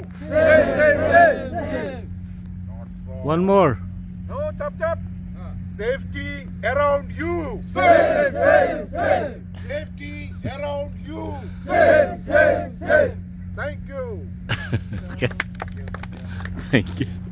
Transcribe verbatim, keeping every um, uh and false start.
Safe, safe, safe, safe. Not strong. One more. No, chop chop. Safety around you. Safe, safe, safe. Safety around you. Safe, safe, safe. Thank you. Okay. Thank you.